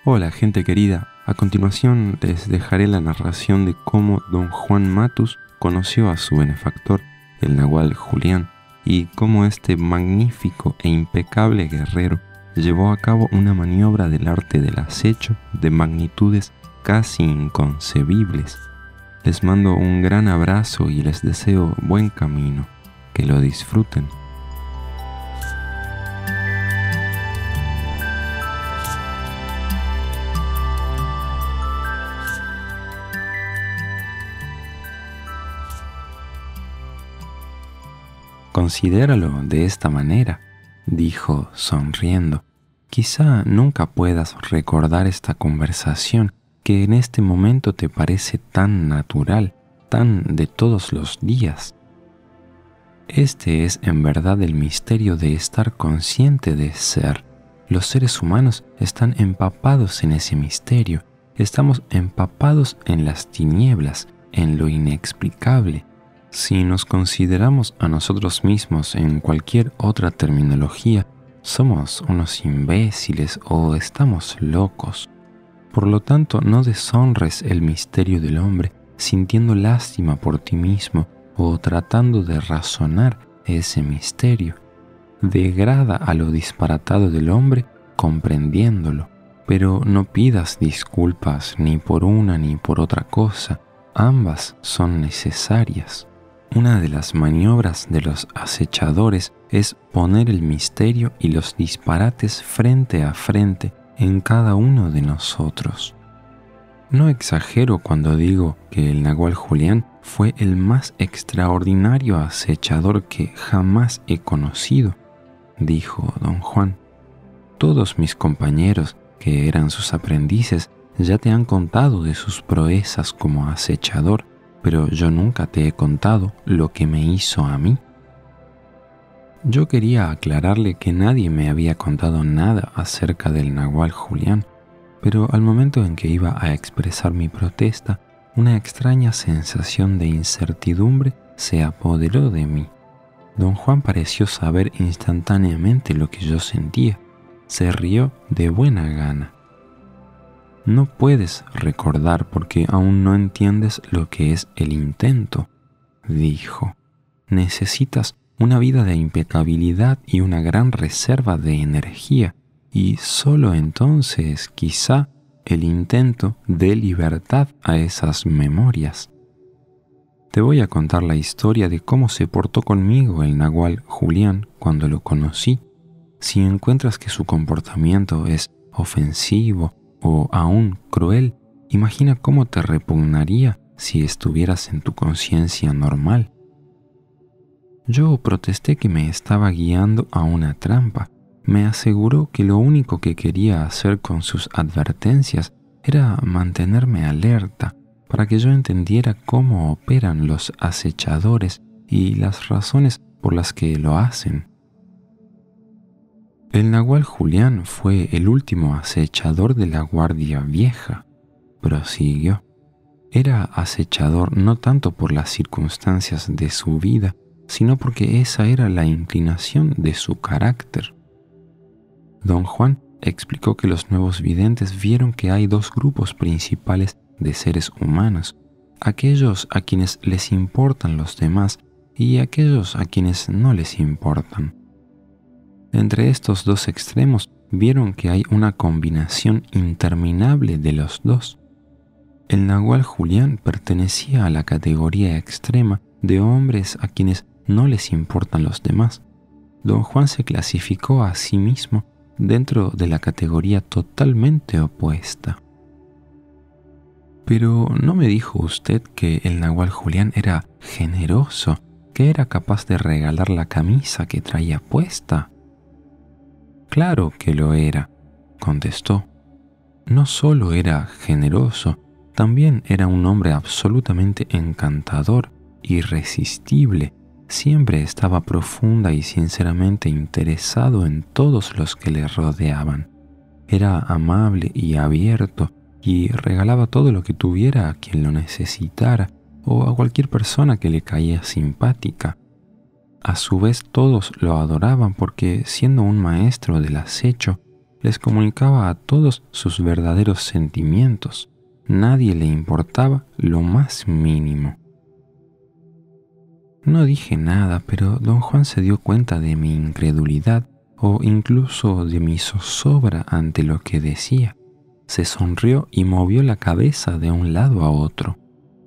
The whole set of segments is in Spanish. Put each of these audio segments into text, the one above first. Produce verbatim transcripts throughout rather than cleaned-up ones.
Hola, gente querida. A continuación les dejaré la narración de cómo don Juan Matus conoció a su benefactor, el nahual Julián, y cómo este magnífico e impecable guerrero llevó a cabo una maniobra del arte del acecho de magnitudes casi inconcebibles. Les mando un gran abrazo y les deseo buen camino. Que lo disfruten. Considéralo de esta manera, dijo sonriendo. Quizá nunca puedas recordar esta conversación que en este momento te parece tan natural, tan de todos los días. Este es en verdad el misterio de estar consciente de ser. Los seres humanos están empapados en ese misterio. Estamos empapados en las tinieblas, en lo inexplicable. Si nos consideramos a nosotros mismos en cualquier otra terminología, somos unos imbéciles o estamos locos. Por lo tanto, no deshonres el misterio del hombre sintiendo lástima por ti mismo o tratando de razonar ese misterio. Degrada a lo disparatado del hombre comprendiéndolo, pero no pidas disculpas ni por una ni por otra cosa. Ambas son necesarias. Una de las maniobras de los acechadores es poner el misterio y los disparates frente a frente en cada uno de nosotros. No exagero cuando digo que el nahual Julián fue el más extraordinario acechador que jamás he conocido, dijo don Juan. Todos mis compañeros, que eran sus aprendices, ya te han contado de sus proezas como acechador, pero yo nunca te he contado lo que me hizo a mí. Yo quería aclararle que nadie me había contado nada acerca del nahual Julián, pero al momento en que iba a expresar mi protesta, una extraña sensación de incertidumbre se apoderó de mí. Don Juan pareció saber instantáneamente lo que yo sentía. Se rió de buena gana. No puedes recordar porque aún no entiendes lo que es el intento, dijo. Necesitas una vida de impecabilidad y una gran reserva de energía, y solo entonces, quizá, el intento dé libertad a esas memorias. Te voy a contar la historia de cómo se portó conmigo el nahual Julián cuando lo conocí. Si encuentras que su comportamiento es ofensivo o aún cruel, imagina cómo te repugnaría si estuvieras en tu conciencia normal. Yo protesté que me estaba guiando a una trampa. Me aseguró que lo único que quería hacer con sus advertencias era mantenerme alerta para que yo entendiera cómo operan los acechadores y las razones por las que lo hacen. El nahual Julián fue el último acechador de la Guardia Vieja, prosiguió. Era acechador no tanto por las circunstancias de su vida, sino porque esa era la inclinación de su carácter. Don Juan explicó que los nuevos videntes vieron que hay dos grupos principales de seres humanos, aquellos a quienes les importan los demás y aquellos a quienes no les importan. Entre estos dos extremos vieron que hay una combinación interminable de los dos. El nahual Julián pertenecía a la categoría extrema de hombres a quienes no les importan los demás. Don Juan se clasificó a sí mismo dentro de la categoría totalmente opuesta. Pero ¿no me dijo usted que el nahual Julián era generoso, que era capaz de regalar la camisa que traía puesta? Claro que lo era, contestó. No solo era generoso, también era un hombre absolutamente encantador, irresistible. Siempre estaba profunda y sinceramente interesado en todos los que le rodeaban. Era amable y abierto y regalaba todo lo que tuviera a quien lo necesitara o a cualquier persona que le caía simpática. A su vez todos lo adoraban porque, siendo un maestro del acecho, les comunicaba a todos sus verdaderos sentimientos. Nadie le importaba lo más mínimo. No dije nada, pero don Juan se dio cuenta de mi incredulidad o incluso de mi zozobra ante lo que decía. Se sonrió y movió la cabeza de un lado a otro.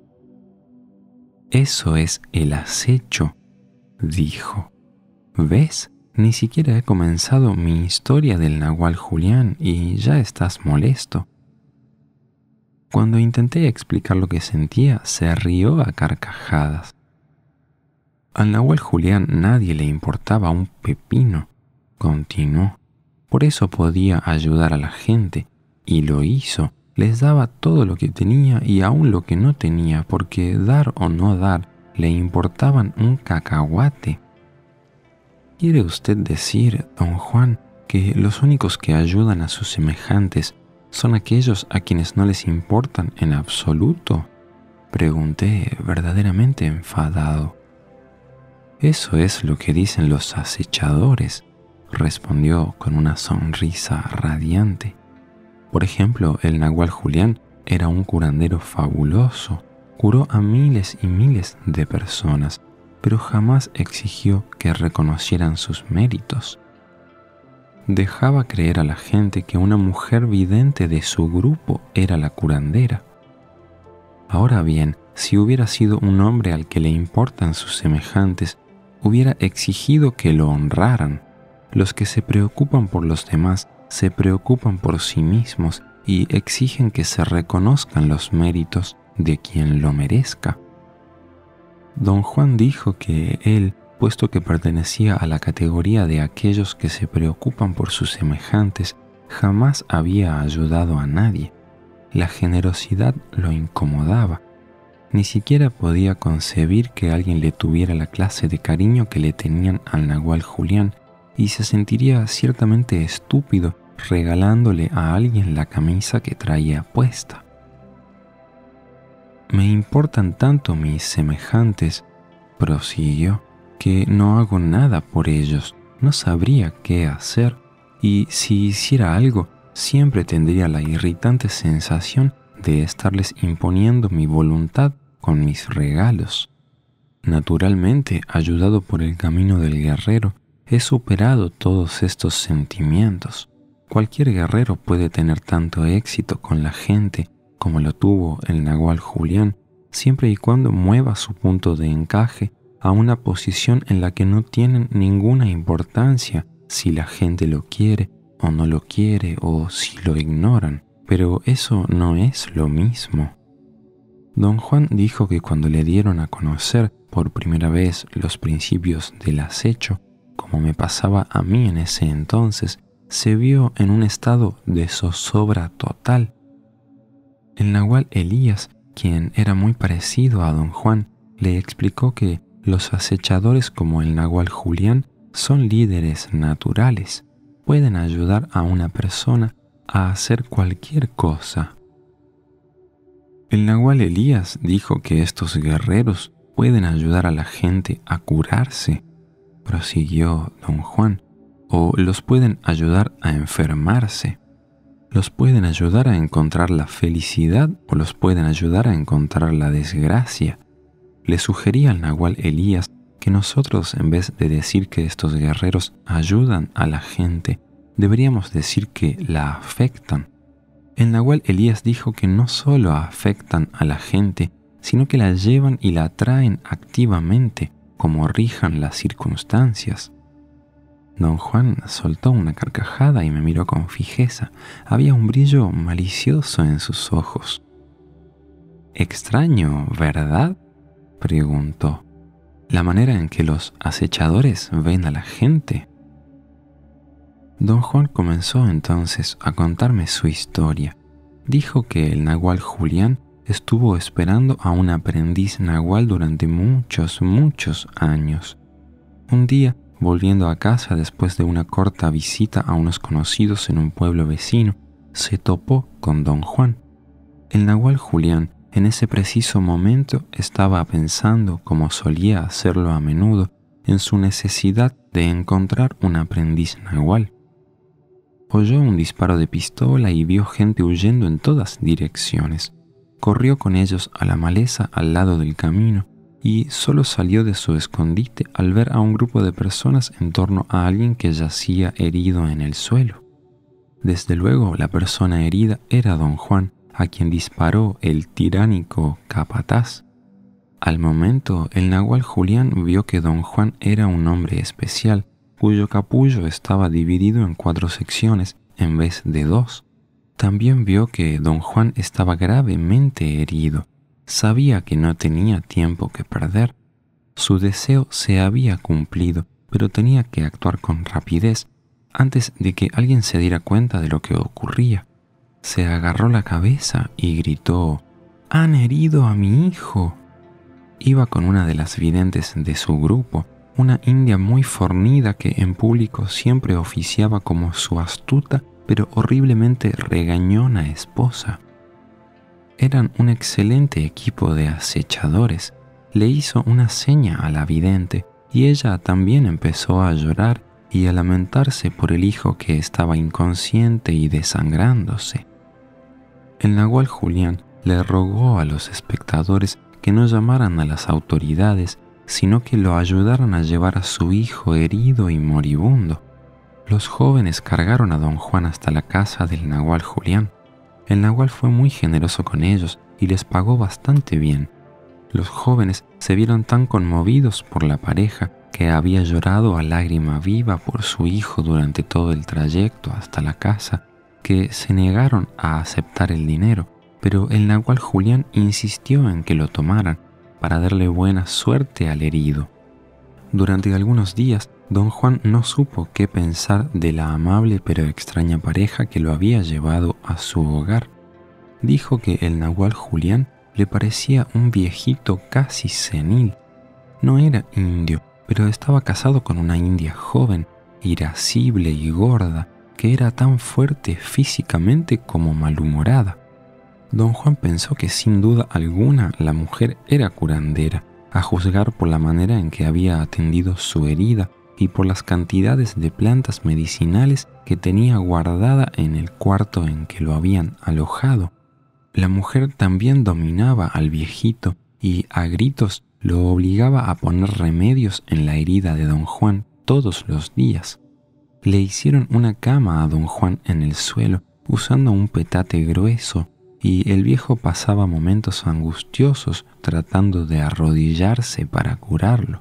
«Eso es el acecho», dijo. «¿Ves? Ni siquiera he comenzado mi historia del Nahual Julián y ya estás molesto». Cuando intenté explicar lo que sentía, se rió a carcajadas. Al Nahual Julián nadie le importaba un pepino, continuó. Por eso podía ayudar a la gente, y lo hizo. Les daba todo lo que tenía y aún lo que no tenía, porque dar o no dar le importaban un cacahuate. ¿Quiere usted decir, don Juan, que los únicos que ayudan a sus semejantes son aquellos a quienes no les importan en absoluto?, pregunté verdaderamente enfadado. «Eso es lo que dicen los acechadores», respondió con una sonrisa radiante. Por ejemplo, el Nahual Julián era un curandero fabuloso, curó a miles y miles de personas, pero jamás exigió que reconocieran sus méritos. Dejaba creer a la gente que una mujer vidente de su grupo era la curandera. Ahora bien, si hubiera sido un hombre al que le importan sus semejantes, hubiera exigido que lo honraran. Los que se preocupan por los demás se preocupan por sí mismos y exigen que se reconozcan los méritos de quien lo merezca. Don Juan dijo que él, puesto que pertenecía a la categoría de aquellos que se preocupan por sus semejantes, jamás había ayudado a nadie. La generosidad lo incomodaba. Ni siquiera podía concebir que alguien le tuviera la clase de cariño que le tenían al Nahual Julián, y se sentiría ciertamente estúpido regalándole a alguien la camisa que traía puesta. «Me importan tanto mis semejantes», prosiguió, «que no hago nada por ellos, no sabría qué hacer, y si hiciera algo, siempre tendría la irritante sensación de estarles imponiendo mi voluntad con mis regalos. Naturalmente, ayudado por el camino del guerrero, he superado todos estos sentimientos. Cualquier guerrero puede tener tanto éxito con la gente como lo tuvo el Nahual Julián, siempre y cuando mueva su punto de encaje a una posición en la que no tienen ninguna importancia si la gente lo quiere o no lo quiere o si lo ignoran. Pero eso no es lo mismo». Don Juan dijo que cuando le dieron a conocer por primera vez los principios del acecho, como me pasaba a mí en ese entonces, se vio en un estado de zozobra total. El Nahual Elías, quien era muy parecido a don Juan, le explicó que los acechadores como el Nahual Julián son líderes naturales, pueden ayudar a una persona a hacer cualquier cosa. El Nahual Elías dijo que estos guerreros pueden ayudar a la gente a curarse, prosiguió don Juan, o los pueden ayudar a enfermarse. Los pueden ayudar a encontrar la felicidad o los pueden ayudar a encontrar la desgracia. Le sugería al Nahual Elías que nosotros, en vez de decir que estos guerreros ayudan a la gente, deberíamos decir que la afectan. El Nahual Elías dijo que no solo afectan a la gente, sino que la llevan y la atraen activamente, como rijan las circunstancias. Don Juan soltó una carcajada y me miró con fijeza. Había un brillo malicioso en sus ojos. «Extraño, ¿verdad?», preguntó. «La manera en que los acechadores ven a la gente». Don Juan comenzó entonces a contarme su historia. Dijo que el Nahual Julián estuvo esperando a un aprendiz nahual durante muchos, muchos años. Un día, volviendo a casa después de una corta visita a unos conocidos en un pueblo vecino, se topó con don Juan. El Nahual Julián, en ese preciso momento, estaba pensando, como solía hacerlo a menudo, en su necesidad de encontrar un aprendiz nahual. Oyó un disparo de pistola y vio gente huyendo en todas direcciones. Corrió con ellos a la maleza al lado del camino y solo salió de su escondite al ver a un grupo de personas en torno a alguien que yacía herido en el suelo. Desde luego, la persona herida era don Juan, a quien disparó el tiránico capataz. Al momento, el nahual Julián vio que don Juan era un hombre especial, cuyo capullo estaba dividido en cuatro secciones en vez de dos. También vio que don Juan estaba gravemente herido. Sabía que no tenía tiempo que perder. Su deseo se había cumplido, pero tenía que actuar con rapidez antes de que alguien se diera cuenta de lo que ocurría. Se agarró la cabeza y gritó: «¡Han herido a mi hijo!». Iba con una de las videntes de su grupo, una india muy fornida que en público siempre oficiaba como su astuta pero horriblemente regañona esposa. Eran un excelente equipo de acechadores. Le hizo una seña a la vidente y ella también empezó a llorar y a lamentarse por el hijo que estaba inconsciente y desangrándose. El nahual Julián le rogó a los espectadores que no llamaran a las autoridades, sino que lo ayudaran a llevar a su hijo herido y moribundo. Los jóvenes cargaron a don Juan hasta la casa del nahual Julián. El nahual fue muy generoso con ellos y les pagó bastante bien. Los jóvenes se vieron tan conmovidos por la pareja que había llorado a lágrima viva por su hijo durante todo el trayecto hasta la casa, que se negaron a aceptar el dinero, pero el nahual Julián insistió en que lo tomaran para darle buena suerte al herido. Durante algunos días, don Juan no supo qué pensar de la amable pero extraña pareja que lo había llevado a su hogar. Dijo que el nahual Julián le parecía un viejito casi senil. No era indio, pero estaba casado con una india joven, irascible y gorda, que era tan fuerte físicamente como malhumorada. Don Juan pensó que sin duda alguna la mujer era curandera, a juzgar por la manera en que había atendido su herida y por las cantidades de plantas medicinales que tenía guardada en el cuarto en que lo habían alojado. La mujer también dominaba al viejito y a gritos lo obligaba a poner remedios en la herida de don Juan todos los días. Le hicieron una cama a don Juan en el suelo usando un petate grueso y el viejo pasaba momentos angustiosos tratando de arrodillarse para curarlo.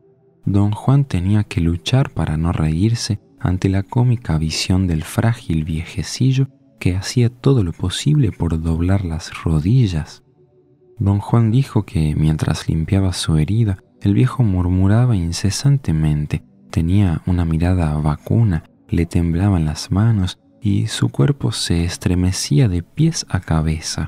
Don Juan tenía que luchar para no reírse ante la cómica visión del frágil viejecillo que hacía todo lo posible por doblar las rodillas. Don Juan dijo que mientras limpiaba su herida, el viejo murmuraba incesantemente, tenía una mirada vacuna, le temblaban las manos y su cuerpo se estremecía de pies a cabeza.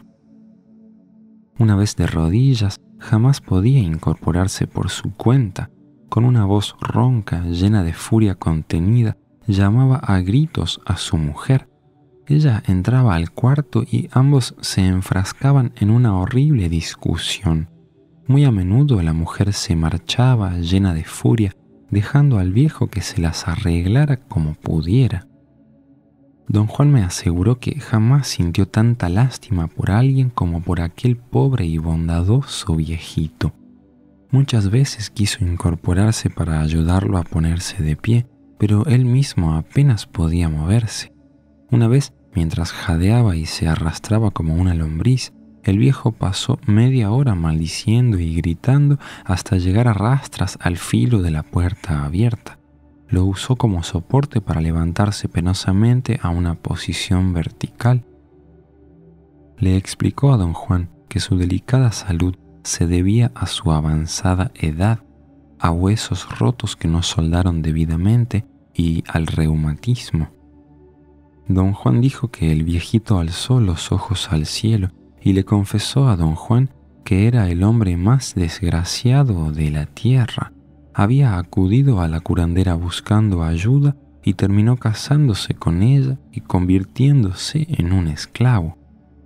Una vez de rodillas, jamás podía incorporarse por su cuenta. Con una voz ronca, llena de furia contenida, llamaba a gritos a su mujer. Ella entraba al cuarto y ambos se enfrascaban en una horrible discusión. Muy a menudo la mujer se marchaba llena de furia, dejando al viejo que se las arreglara como pudiera. Don Juan me aseguró que jamás sintió tanta lástima por alguien como por aquel pobre y bondadoso viejito. Muchas veces quiso incorporarse para ayudarlo a ponerse de pie, pero él mismo apenas podía moverse. Una vez, mientras jadeaba y se arrastraba como una lombriz, el viejo pasó media hora maldiciendo y gritando hasta llegar a rastras al filo de la puerta abierta. Lo usó como soporte para levantarse penosamente a una posición vertical. Le explicó a don Juan que su delicada salud se debía a su avanzada edad, a huesos rotos que no soldaron debidamente y al reumatismo. Don Juan dijo que el viejito alzó los ojos al cielo y le confesó a don Juan que era el hombre más desgraciado de la tierra. Había acudido a la curandera buscando ayuda y terminó casándose con ella y convirtiéndose en un esclavo.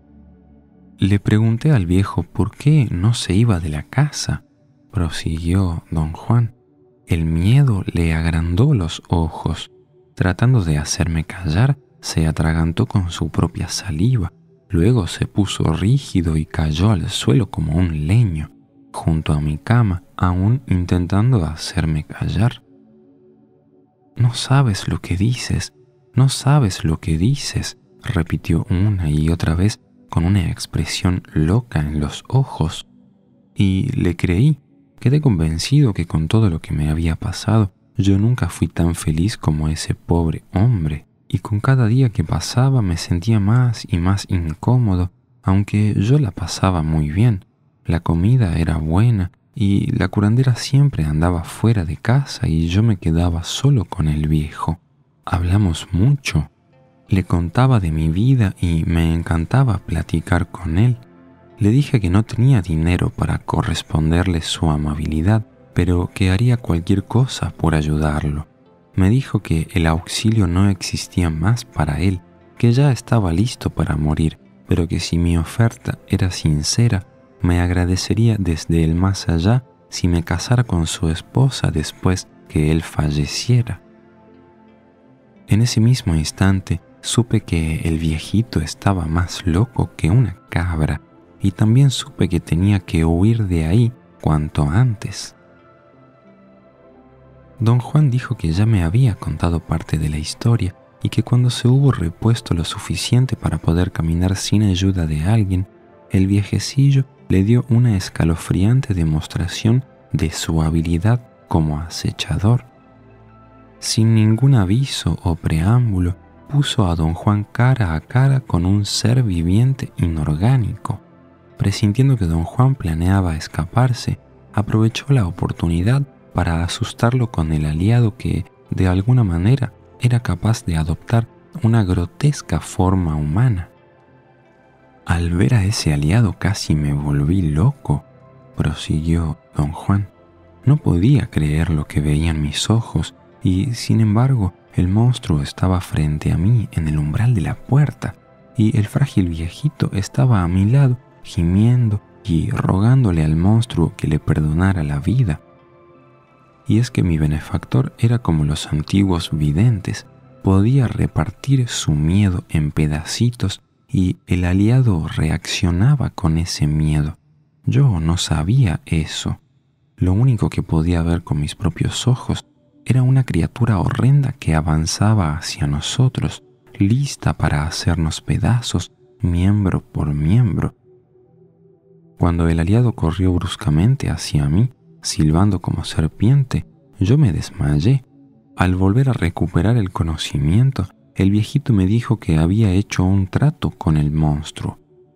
Le pregunté al viejo por qué no se iba de la casa, prosiguió don Juan. El miedo le agrandó los ojos. Tratando de hacerme callar, se atragantó con su propia saliva, luego se puso rígido y cayó al suelo como un leño, junto a mi cama, aún intentando hacerme callar. «No sabes lo que dices, no sabes lo que dices», repitió una y otra vez con una expresión loca en los ojos. Y le creí. Quedé convencido que con todo lo que me había pasado, yo nunca fui tan feliz como ese pobre hombre, y con cada día que pasaba me sentía más y más incómodo, aunque yo la pasaba muy bien. La comida era buena y la curandera siempre andaba fuera de casa y yo me quedaba solo con el viejo. Hablamos mucho. Le contaba de mi vida y me encantaba platicar con él. Le dije que no tenía dinero para corresponderle su amabilidad, pero que haría cualquier cosa por ayudarlo. Me dijo que el auxilio no existía más para él, que ya estaba listo para morir, pero que si mi oferta era sincera, me agradecería desde el más allá si me casara con su esposa después que él falleciera. En ese mismo instante supe que el viejito estaba más loco que una cabra y también supe que tenía que huir de ahí cuanto antes. Don Juan dijo que ya me había contado parte de la historia y que cuando se hubo repuesto lo suficiente para poder caminar sin ayuda de alguien, el viejecillo le dio una escalofriante demostración de su habilidad como acechador. Sin ningún aviso o preámbulo, puso a don Juan cara a cara con un ser viviente inorgánico. Presintiendo que don Juan planeaba escaparse, aprovechó la oportunidad para asustarlo con el aliado que, de alguna manera, era capaz de adoptar una grotesca forma humana. Al ver a ese aliado casi me volví loco, prosiguió don Juan. No podía creer lo que veían mis ojos y, sin embargo, el monstruo estaba frente a mí en el umbral de la puerta y el frágil viejito estaba a mi lado gimiendo y rogándole al monstruo que le perdonara la vida. Y es que mi benefactor era como los antiguos videntes, podía repartir su miedo en pedacitos y el aliado reaccionaba con ese miedo. Yo no sabía eso. Lo único que podía ver con mis propios ojos era una criatura horrenda que avanzaba hacia nosotros, lista para hacernos pedazos, miembro por miembro. Cuando el aliado corrió bruscamente hacia mí, silbando como serpiente, yo me desmayé. Al volver a recuperar el conocimiento, el viejito me dijo que había hecho un trato con el monstruo.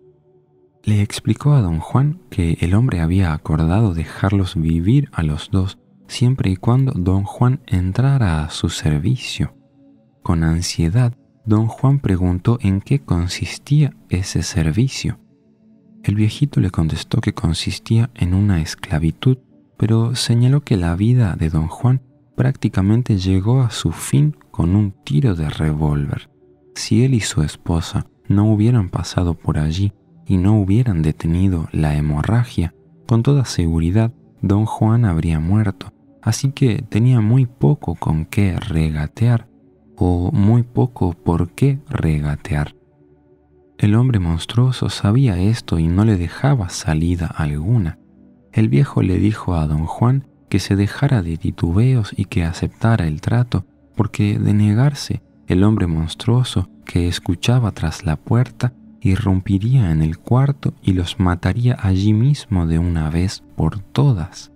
Le explicó a don Juan que el hombre había acordado dejarlos vivir a los dos siempre y cuando don Juan entrara a su servicio. Con ansiedad, don Juan preguntó en qué consistía ese servicio. El viejito le contestó que consistía en una esclavitud, pero señaló que la vida de don Juan prácticamente llegó a su fin con un tiro de revólver. Si él y su esposa no hubieran pasado por allí y no hubieran detenido la hemorragia, con toda seguridad don Juan habría muerto, así que tenía muy poco con qué regatear, o muy poco por qué regatear. El hombre monstruoso sabía esto y no le dejaba salida alguna. El viejo le dijo a don Juan que se dejara de titubeos y que aceptara el trato, porque de negarse, el hombre monstruoso que escuchaba tras la puerta irrumpiría en el cuarto y los mataría allí mismo de una vez por todas.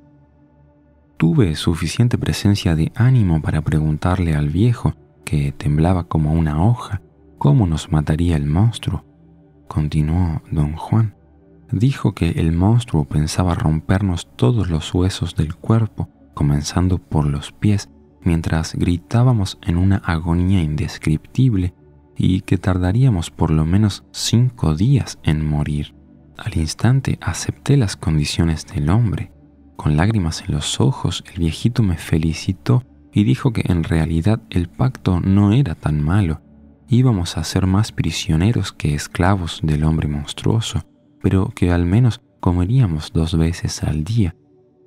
Tuve suficiente presencia de ánimo para preguntarle al viejo, que temblaba como una hoja, cómo nos mataría el monstruo. Continuó don Juan. Dijo que el monstruo pensaba rompernos todos los huesos del cuerpo, comenzando por los pies, mientras gritábamos en una agonía indescriptible y que tardaríamos por lo menos cinco días en morir. Al instante acepté las condiciones del hombre. Con lágrimas en los ojos, el viejito me felicitó y dijo que en realidad el pacto no era tan malo. Íbamos a ser más prisioneros que esclavos del hombre monstruoso, pero que al menos comeríamos dos veces al día.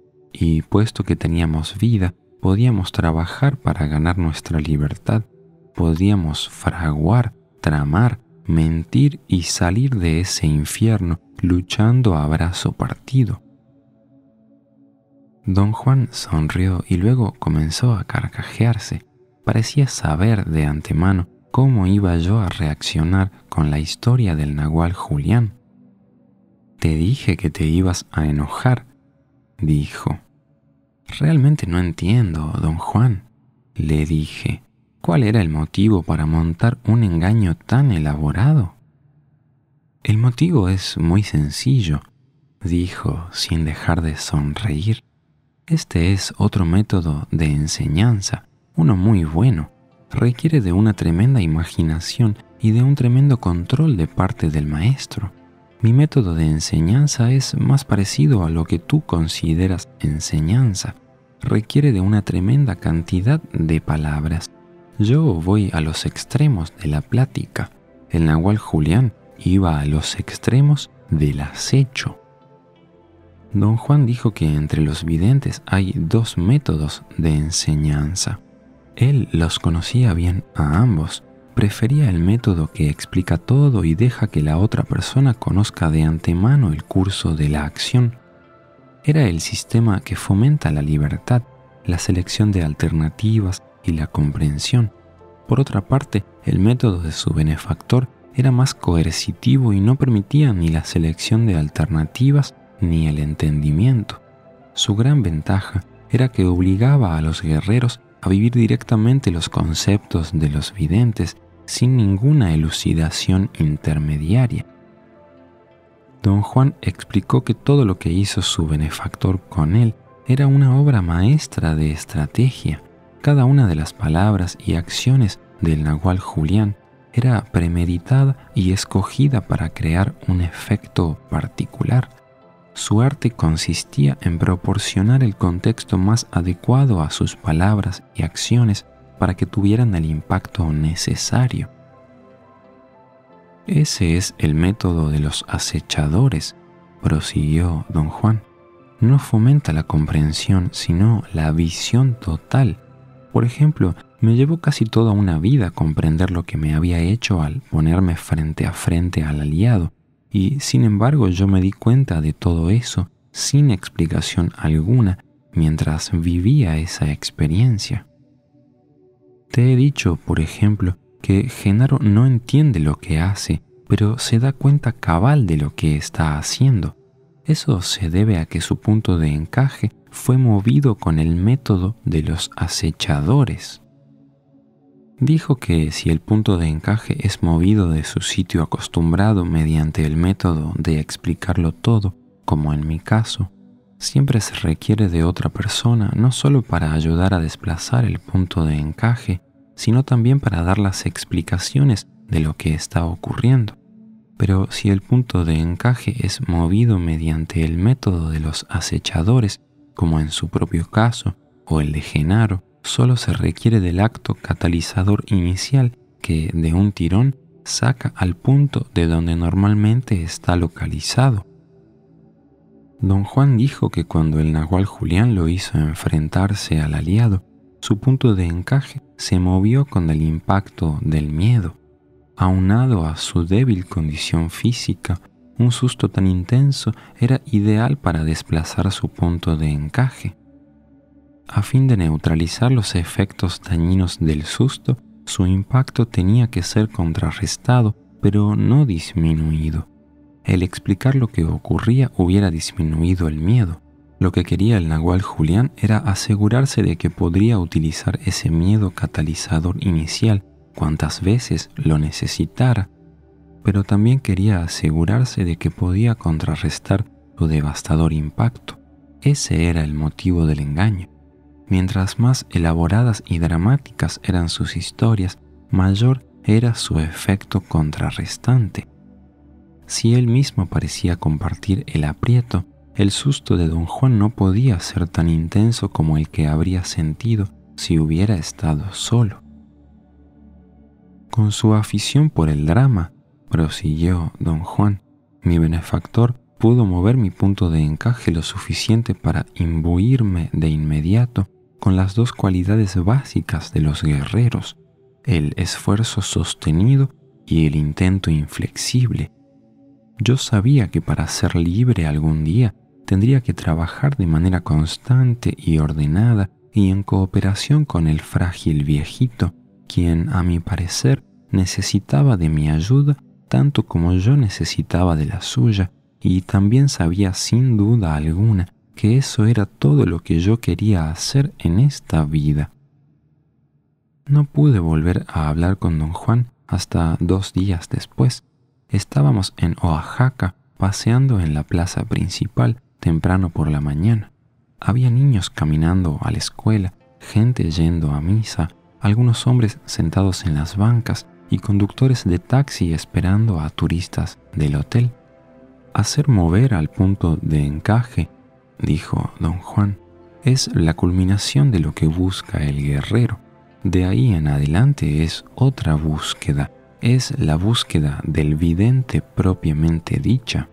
Y puesto que teníamos vida, podíamos trabajar para ganar nuestra libertad. podíamos fraguar, tramar, mentir y salir de ese infierno luchando a brazo partido. Don Juan sonrió y luego comenzó a carcajearse. Parecía saber de antemano cómo iba yo a reaccionar con la historia del nahual Julián. «Te dije que te ibas a enojar», dijo. «Realmente no entiendo, don Juan», le dije. «¿Cuál era el motivo para montar un engaño tan elaborado?» «El motivo es muy sencillo», dijo sin dejar de sonreír. «Este es otro método de enseñanza, uno muy bueno. Requiere de una tremenda imaginación y de un tremendo control de parte del maestro. Mi método de enseñanza es más parecido a lo que tú consideras enseñanza. Requiere de una tremenda cantidad de palabras. Yo voy a los extremos de la plática. El nahual Julián iba a los extremos del acecho». Don Juan dijo que entre los videntes hay dos métodos de enseñanza. Él los conocía bien a ambos. Prefería el método que explica todo y deja que la otra persona conozca de antemano el curso de la acción. Era el sistema que fomenta la libertad, la selección de alternativas y la comprensión. Por otra parte, el método de su benefactor era más coercitivo y no permitía ni la selección de alternativas ni el entendimiento. Su gran ventaja era que obligaba a los guerreros a vivir directamente los conceptos de los videntes sin ninguna elucidación intermediaria. Don Juan explicó que todo lo que hizo su benefactor con él era una obra maestra de estrategia. Cada una de las palabras y acciones del nahual Julián era premeditada y escogida para crear un efecto particular. Su arte consistía en proporcionar el contexto más adecuado a sus palabras y acciones para que tuvieran el impacto necesario. «Ese es el método de los acechadores», prosiguió don Juan. «No fomenta la comprensión, sino la visión total. Por ejemplo, me llevó casi toda una vida comprender lo que me había hecho al ponerme frente a frente al aliado, y sin embargo yo me di cuenta de todo eso sin explicación alguna mientras vivía esa experiencia. Te he dicho, por ejemplo, que Genaro no entiende lo que hace, pero se da cuenta cabal de lo que está haciendo. Eso se debe a que su punto de encaje fue movido con el método de los acechadores». Dijo que si el punto de encaje es movido de su sitio acostumbrado mediante el método de explicarlo todo, como en mi caso, siempre se requiere de otra persona no solo para ayudar a desplazar el punto de encaje, sino también para dar las explicaciones de lo que está ocurriendo. Pero si el punto de encaje es movido mediante el método de los acechadores, como en su propio caso, o el de Genaro, solo se requiere del acto catalizador inicial que, de un tirón, saca al punto de donde normalmente está localizado. Don Juan dijo que cuando el nahual Julián lo hizo enfrentarse al aliado, su punto de encaje se movió con el impacto del miedo. Aunado a su débil condición física, un susto tan intenso era ideal para desplazar su punto de encaje. A fin de neutralizar los efectos dañinos del susto, su impacto tenía que ser contrarrestado, pero no disminuido. El explicar lo que ocurría hubiera disminuido el miedo. Lo que quería el nahual Julián era asegurarse de que podría utilizar ese miedo catalizador inicial cuantas veces lo necesitara, pero también quería asegurarse de que podía contrarrestar su devastador impacto. Ese era el motivo del engaño. Mientras más elaboradas y dramáticas eran sus historias, mayor era su efecto contrarrestante. Si él mismo parecía compartir el aprieto, el susto de don Juan no podía ser tan intenso como el que habría sentido si hubiera estado solo. Con su afición por el drama, prosiguió don Juan, mi benefactor pudo mover mi punto de encaje lo suficiente para imbuirme de inmediato con las dos cualidades básicas de los guerreros, el esfuerzo sostenido y el intento inflexible. Yo sabía que para ser libre algún día tendría que trabajar de manera constante y ordenada y en cooperación con el frágil viejito, quien, a mi parecer, necesitaba de mi ayuda tanto como yo necesitaba de la suya, y también sabía sin duda alguna que eso era todo lo que yo quería hacer en esta vida. No pude volver a hablar con don Juan hasta dos días después. Estábamos en Oaxaca paseando en la plaza principal temprano por la mañana. Había niños caminando a la escuela, gente yendo a misa, algunos hombres sentados en las bancas y conductores de taxi esperando a turistas del hotel. Hacer mover al punto de encaje, dijo don Juan, es la culminación de lo que busca el guerrero. De ahí en adelante es otra búsqueda, es la búsqueda del vidente propiamente dicha.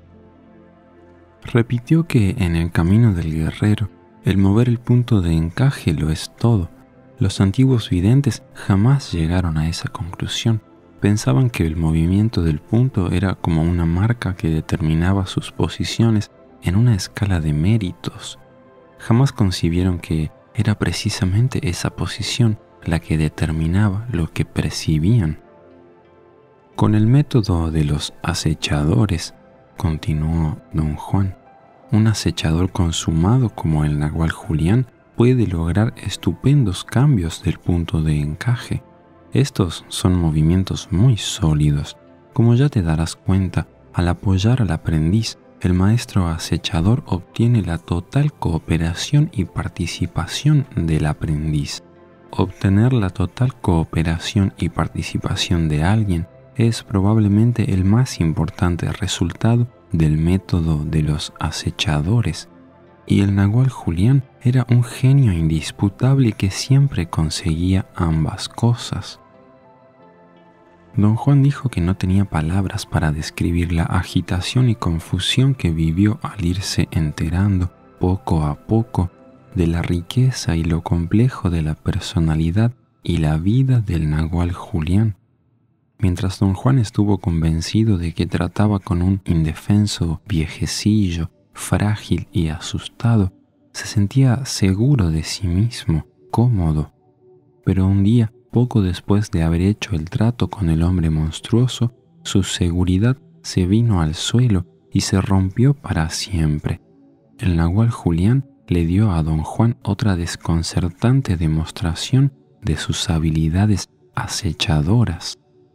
Repitió que en el camino del guerrero, el mover el punto de encaje lo es todo. Los antiguos videntes jamás llegaron a esa conclusión. Pensaban que el movimiento del punto era como una marca que determinaba sus posiciones en una escala de méritos. Jamás concibieron que era precisamente esa posición la que determinaba lo que percibían. Con el método de los acechadores, continuó don Juan, un acechador consumado como el nahual Julián puede lograr estupendos cambios del punto de encaje. Estos son movimientos muy sólidos. Como ya te darás cuenta, al apoyar al aprendiz, el maestro acechador obtiene la total cooperación y participación del aprendiz. Obtener la total cooperación y participación de alguien es probablemente el más importante resultado del método de los acechadores. Y el nahual Julián era un genio indisputable que siempre conseguía ambas cosas. Don Juan dijo que no tenía palabras para describir la agitación y confusión que vivió al irse enterando, poco a poco, de la riqueza y lo complejo de la personalidad y la vida del nahual Julián. Mientras don Juan estuvo convencido de que trataba con un indefenso viejecillo, frágil y asustado, se sentía seguro de sí mismo, cómodo. Pero un día, poco después de haber hecho el trato con el hombre monstruoso, su seguridad se vino al suelo y se rompió para siempre. El nahual Julián le dio a don Juan otra desconcertante demostración de sus habilidades acechadoras.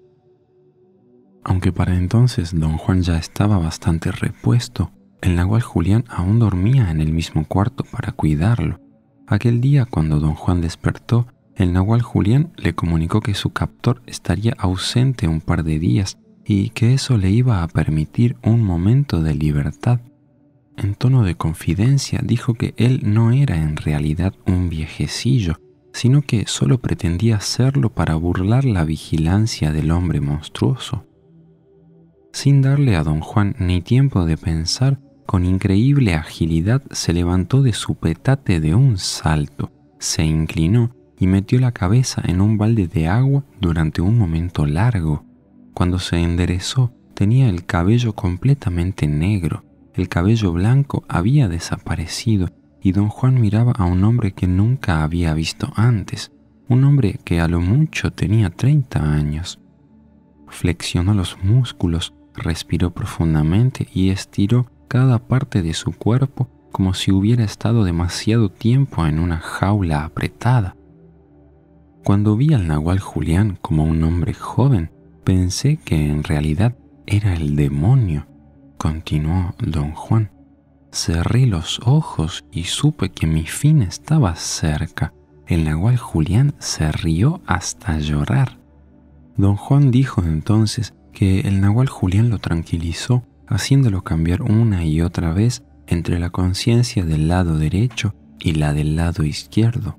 Aunque para entonces don Juan ya estaba bastante repuesto, el nahual Julián aún dormía en el mismo cuarto para cuidarlo. Aquel día, cuando don Juan despertó, el nahual Julián le comunicó que su captor estaría ausente un par de días y que eso le iba a permitir un momento de libertad. En tono de confidencia dijo que él no era en realidad un viejecillo, sino que solo pretendía serlo para burlar la vigilancia del hombre monstruoso. Sin darle a don Juan ni tiempo de pensar, con increíble agilidad se levantó de su petate de un salto, se inclinó y metió la cabeza en un balde de agua durante un momento largo. Cuando se enderezó, tenía el cabello completamente negro, el cabello blanco había desaparecido y don Juan miraba a un hombre que nunca había visto antes, un hombre que a lo mucho tenía treinta años. Flexionó los músculos, respiró profundamente y estiró cada parte de su cuerpo como si hubiera estado demasiado tiempo en una jaula apretada. Cuando vi al nahual Julián como un hombre joven, pensé que en realidad era el demonio, continuó don Juan. Cerré los ojos y supe que mi fin estaba cerca. El nahual Julián se rió hasta llorar. Don Juan dijo entonces que el nahual Julián lo tranquilizó, haciéndolo cambiar una y otra vez entre la conciencia del lado derecho y la del lado izquierdo.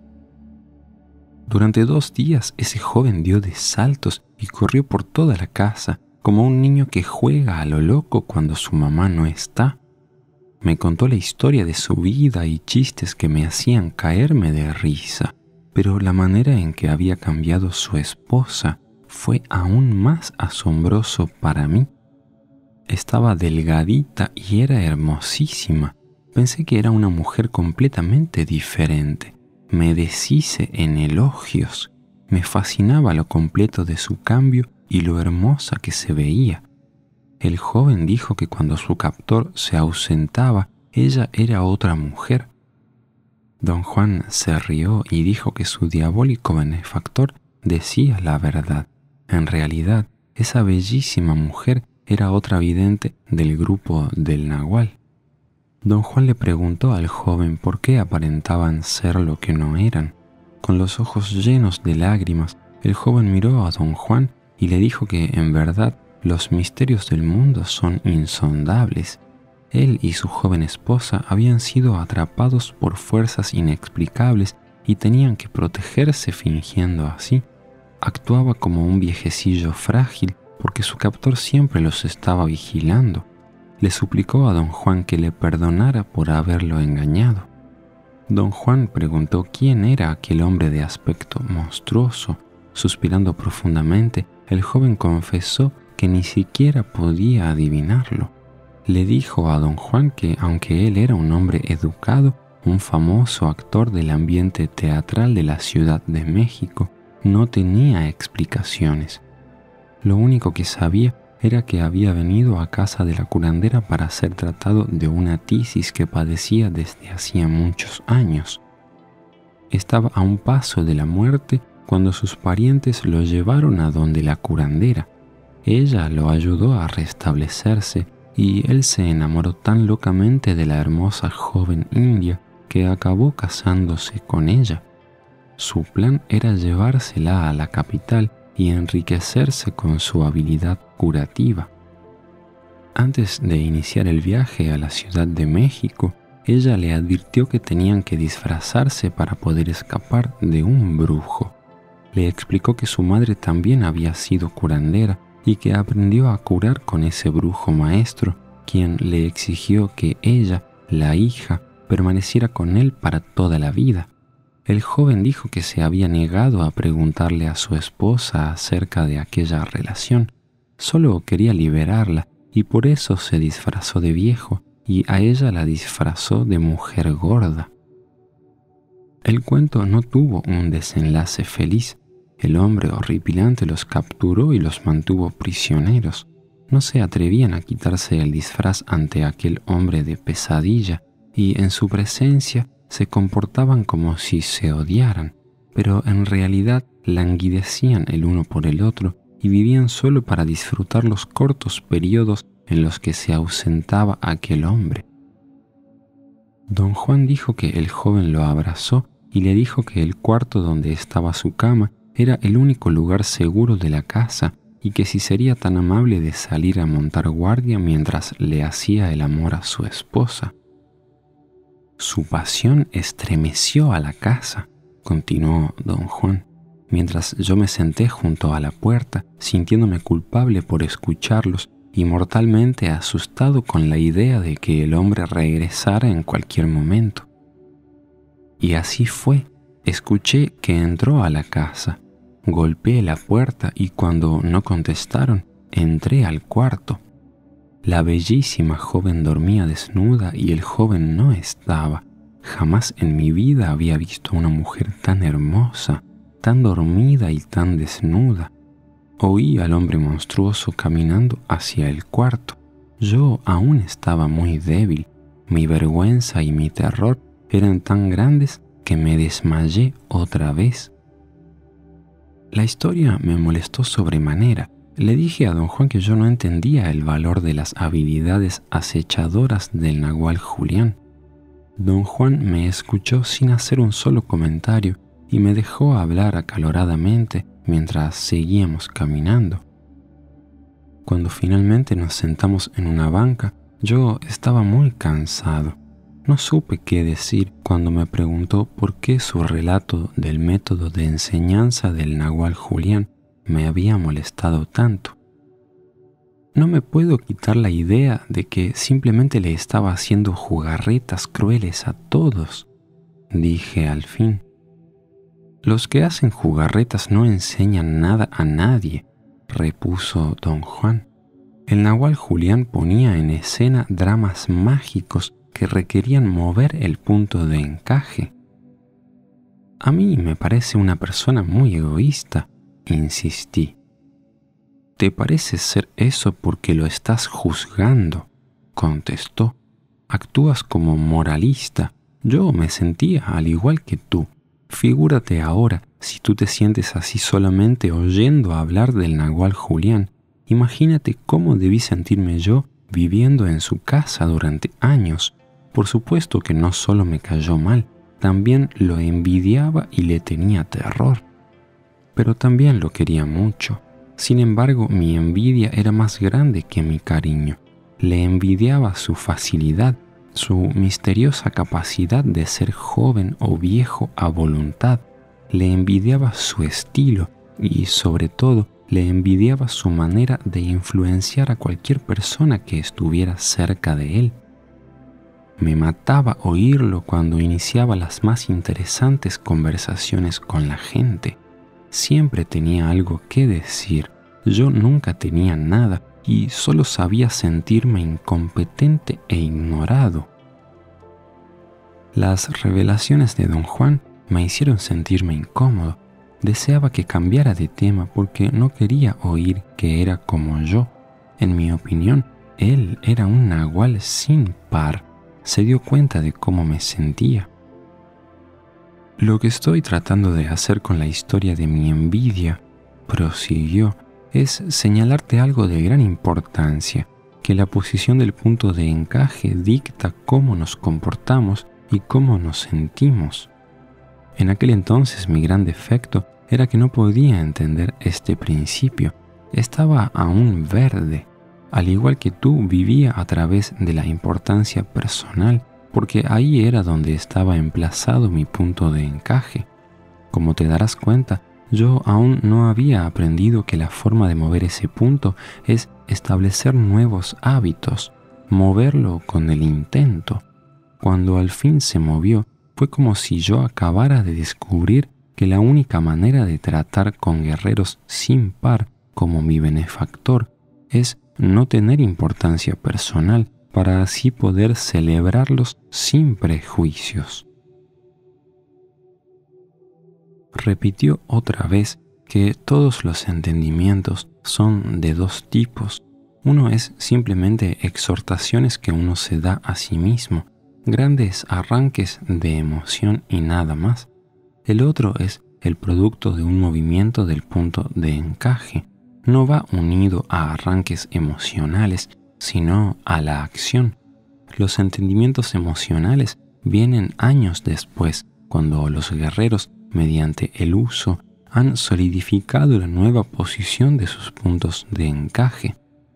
Durante dos días ese joven dio de saltos y corrió por toda la casa, como un niño que juega a lo loco cuando su mamá no está. Me contó la historia de su vida y chistes que me hacían caerme de risa. pero la manera en que había cambiado su esposa fue aún más asombroso para mí. Estaba delgadita y era hermosísima. Pensé que era una mujer completamente diferente. Me deshice en elogios. Me fascinaba lo completo de su cambio y lo hermosa que se veía. El joven dijo que cuando su captor se ausentaba, ella era otra mujer. Don Juan se rió y dijo que su diabólico benefactor decía la verdad. En realidad, esa bellísima mujer era otra vidente del grupo del Nagual. Don Juan le preguntó al joven por qué aparentaban ser lo que no eran. Con los ojos llenos de lágrimas, el joven miró a don Juan y le dijo que, en verdad, los misterios del mundo son insondables. Él y su joven esposa habían sido atrapados por fuerzas inexplicables y tenían que protegerse fingiendo así. Actuaba como un viejecillo frágil porque su captor siempre los estaba vigilando. Le suplicó a don Juan que le perdonara por haberlo engañado. Don Juan preguntó quién era aquel hombre de aspecto monstruoso. Suspirando profundamente, el joven confesó que ni siquiera podía adivinarlo. Le dijo a don Juan que, aunque él era un hombre educado, un famoso actor del ambiente teatral de la Ciudad de México, no tenía explicaciones. Lo único que sabía era que había venido a casa de la curandera para ser tratado de una tisis que padecía desde hacía muchos años. Estaba a un paso de la muerte cuando sus parientes lo llevaron a donde la curandera. Ella lo ayudó a restablecerse y él se enamoró tan locamente de la hermosa joven india que acabó casándose con ella. Su plan era llevársela a la capital y enriquecerse con su habilidad curativa. Antes de iniciar el viaje a la Ciudad de México, ella le advirtió que tenían que disfrazarse para poder escapar de un brujo. Le explicó que su madre también había sido curandera y que aprendió a curar con ese brujo maestro, quien le exigió que ella, la hija, permaneciera con él para toda la vida. El joven dijo que se había negado a preguntarle a su esposa acerca de aquella relación. Solo quería liberarla y por eso se disfrazó de viejo y a ella la disfrazó de mujer gorda. El cuento no tuvo un desenlace feliz. El hombre horripilante los capturó y los mantuvo prisioneros. No se atrevían a quitarse el disfraz ante aquel hombre de pesadilla y en su presencia se comportaban como si se odiaran, pero en realidad languidecían el uno por el otro y vivían solo para disfrutar los cortos periodos en los que se ausentaba aquel hombre. Don Juan dijo que el joven lo abrazó y le dijo que el cuarto donde estaba su cama era el único lugar seguro de la casa y que si sería tan amable de salir a montar guardia mientras le hacía el amor a su esposa. Su pasión estremeció a la casa, continuó don Juan, mientras yo me senté junto a la puerta, sintiéndome culpable por escucharlos y mortalmente asustado con la idea de que el hombre regresara en cualquier momento. Y así fue. Escuché que entró a la casa, golpeé la puerta y cuando no contestaron, entré al cuarto. La bellísima joven dormía desnuda y el joven no estaba. Jamás en mi vida había visto una mujer tan hermosa, tan dormida y tan desnuda. Oí al hombre monstruoso caminando hacia el cuarto. Yo aún estaba muy débil. Mi vergüenza y mi terror eran tan grandes que me desmayé otra vez. La historia me molestó sobremanera. Le dije a don Juan que yo no entendía el valor de las habilidades acechadoras del Nagual Julián. Don Juan me escuchó sin hacer un solo comentario y me dejó hablar acaloradamente mientras seguíamos caminando. Cuando finalmente nos sentamos en una banca, yo estaba muy cansado. No supe qué decir cuando me preguntó por qué su relato del método de enseñanza del Nagual Julián me había molestado tanto. No me puedo quitar la idea de que simplemente le estaba haciendo jugarretas crueles a todos, dije al fin. Los que hacen jugarretas no enseñan nada a nadie, repuso don Juan. El nahual Julián ponía en escena dramas mágicos que requerían mover el punto de encaje. A mí me parece una persona muy egoísta, insistí. Te parece ser eso porque lo estás juzgando, contestó. Actúas como moralista. Yo me sentía al igual que tú. Figúrate ahora, si tú te sientes así solamente oyendo hablar del nahual Julián, imagínate cómo debí sentirme yo viviendo en su casa durante años. Por supuesto que no solo me cayó mal, también lo envidiaba y le tenía terror. Pero también lo quería mucho. Sin embargo, mi envidia era más grande que mi cariño. Le envidiaba su facilidad, su misteriosa capacidad de ser joven o viejo a voluntad. Le envidiaba su estilo y, sobre todo, le envidiaba su manera de influenciar a cualquier persona que estuviera cerca de él. Me mataba oírlo cuando iniciaba las más interesantes conversaciones con la gente. Siempre tenía algo que decir. Yo nunca tenía nada y solo sabía sentirme incompetente e ignorado. Las revelaciones de don Juan me hicieron sentirme incómodo. Deseaba que cambiara de tema porque no quería oír que era como yo. En mi opinión, él era un nahual sin par. Se dio cuenta de cómo me sentía. Lo que estoy tratando de hacer con la historia de mi envidia, prosiguió, es señalarte algo de gran importancia, que la posición del punto de encaje dicta cómo nos comportamos y cómo nos sentimos. En aquel entonces mi gran defecto era que no podía entender este principio. Estaba aún verde. Al igual que tú, vivía a través de la importancia personal, porque ahí era donde estaba emplazado mi punto de encaje. Como te darás cuenta, yo aún no había aprendido que la forma de mover ese punto es establecer nuevos hábitos, moverlo con el intento. Cuando al fin se movió, fue como si yo acabara de descubrir que la única manera de tratar con guerreros sin par como mi benefactor es no tener importancia personal para así poder celebrarlos sin prejuicios. Repitió otra vez que todos los entendimientos son de dos tipos. Uno es simplemente exhortaciones que uno se da a sí mismo, grandes arranques de emoción y nada más. El otro es el producto de un movimiento del punto de encaje. No va unido a arranques emocionales, sino a la acción. Los entendimientos emocionales vienen años después, cuando los guerreros, mediante el uso, han solidificado la nueva posición de sus puntos de encaje.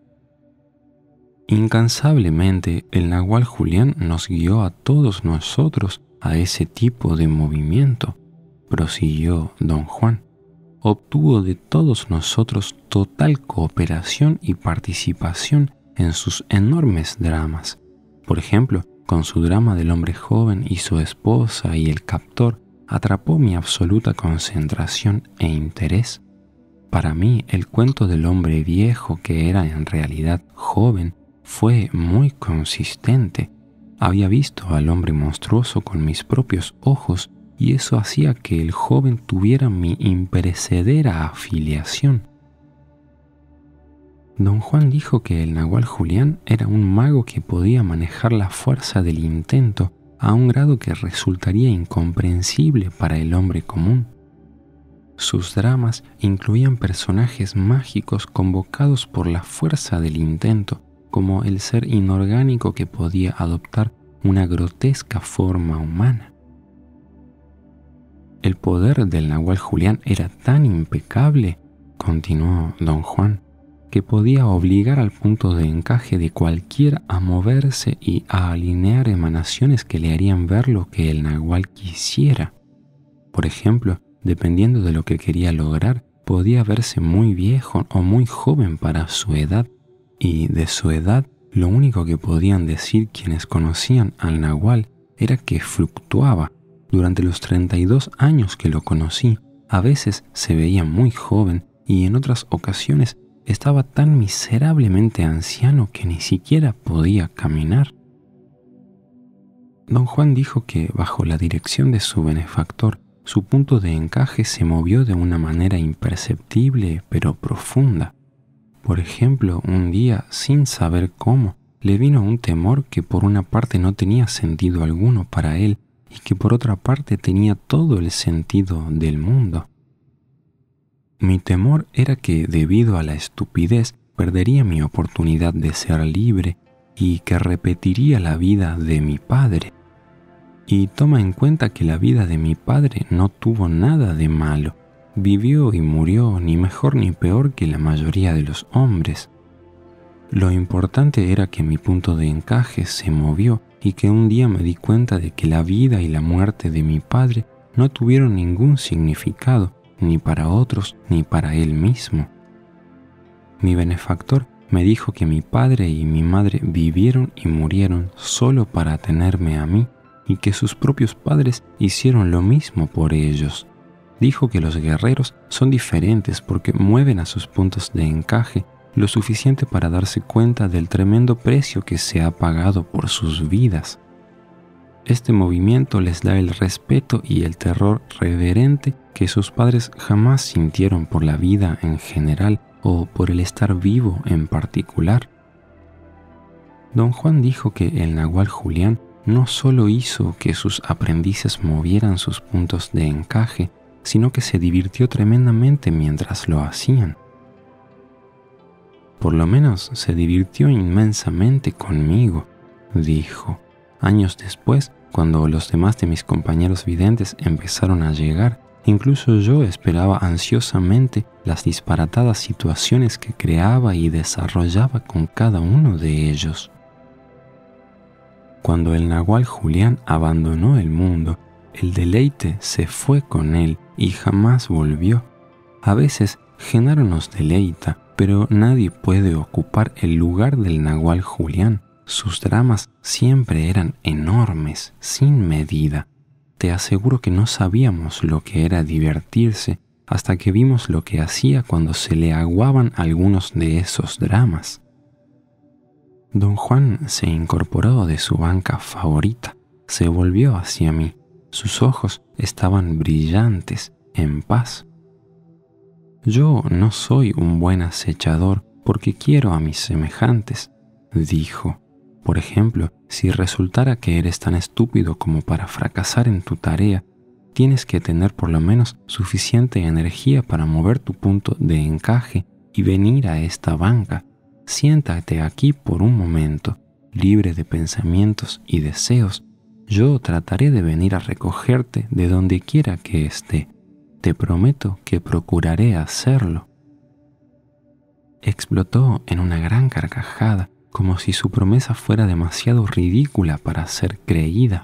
Incansablemente, el nahual Julián nos guió a todos nosotros a ese tipo de movimiento, prosiguió don Juan. Obtuvo de todos nosotros total cooperación y participación en sus enormes dramas. Por ejemplo, con su drama del hombre joven y su esposa y el captor, atrapó mi absoluta concentración e interés. Para mí, el cuento del hombre viejo, que era en realidad joven, fue muy consistente. Había visto al hombre monstruoso con mis propios ojos y eso hacía que el joven tuviera mi imperecedera afiliación. Don Juan dijo que el nahual Julián era un mago que podía manejar la fuerza del intento a un grado que resultaría incomprensible para el hombre común. Sus dramas incluían personajes mágicos convocados por la fuerza del intento, como el ser inorgánico que podía adoptar una grotesca forma humana. El poder del nahual Julián era tan impecable, continuó don Juan, que podía obligar al punto de encaje de cualquiera a moverse y a alinear emanaciones que le harían ver lo que el nahual quisiera. Por ejemplo, dependiendo de lo que quería lograr, podía verse muy viejo o muy joven para su edad, y de su edad lo único que podían decir quienes conocían al nahual era que fluctuaba, Durante los treinta y dos años que lo conocí, a veces se veía muy joven y en otras ocasiones estaba tan miserablemente anciano que ni siquiera podía caminar. Don Juan dijo que, bajo la dirección de su benefactor, su punto de encaje se movió de una manera imperceptible pero profunda. Por ejemplo, un día, sin saber cómo, le vino un temor que por una parte no tenía sentido alguno para él y que por otra parte tenía todo el sentido del mundo. Mi temor era que, debido a la estupidez, perdería mi oportunidad de ser libre y que repetiría la vida de mi padre. Y toma en cuenta que la vida de mi padre no tuvo nada de malo. Vivió y murió ni mejor ni peor que la mayoría de los hombres. Lo importante era que mi punto de encaje se movió y que un día me di cuenta de que la vida y la muerte de mi padre no tuvieron ningún significado, ni para otros ni para él mismo. Mi benefactor me dijo que mi padre y mi madre vivieron y murieron solo para tenerme a mí y que sus propios padres hicieron lo mismo por ellos. Dijo que los guerreros son diferentes porque mueven a sus puntos de encaje lo suficiente para darse cuenta del tremendo precio que se ha pagado por sus vidas. Este movimiento les da el respeto y el terror reverente que sus padres jamás sintieron por la vida en general o por el estar vivo en particular. Don Juan dijo que el Nahual Julián no solo hizo que sus aprendices movieran sus puntos de encaje, sino que se divirtió tremendamente mientras lo hacían. Por lo menos se divirtió inmensamente conmigo, dijo. Años después, cuando los demás de mis compañeros videntes empezaron a llegar, incluso yo esperaba ansiosamente las disparatadas situaciones que creaba y desarrollaba con cada uno de ellos. Cuando el Nahual Julián abandonó el mundo, el deleite se fue con él y jamás volvió. A veces Genaro nos deleita, pero nadie puede ocupar el lugar del Nahual Julián. Sus dramas siempre eran enormes, sin medida. Te aseguro que no sabíamos lo que era divertirse hasta que vimos lo que hacía cuando se le aguaban algunos de esos dramas. Don Juan se incorporó de su banca favorita, se volvió hacia mí. Sus ojos estaban brillantes, en paz. Yo no soy un buen acechador porque quiero a mis semejantes, dijo. Por ejemplo, si resultara que eres tan estúpido como para fracasar en tu tarea, tienes que tener por lo menos suficiente energía para mover tu punto de encaje y venir a esta banca. Siéntate aquí por un momento, libre de pensamientos y deseos. Yo trataré de venir a recogerte de donde quiera que esté. Te prometo que procuraré hacerlo. Explotó en una gran carcajada, como si su promesa fuera demasiado ridícula para ser creída.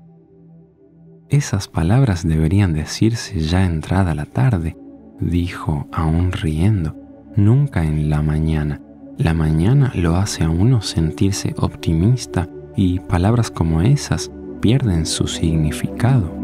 Esas palabras deberían decirse ya entrada la tarde, dijo aún riendo, nunca en la mañana. La mañana lo hace a uno sentirse optimista y palabras como esas pierden su significado.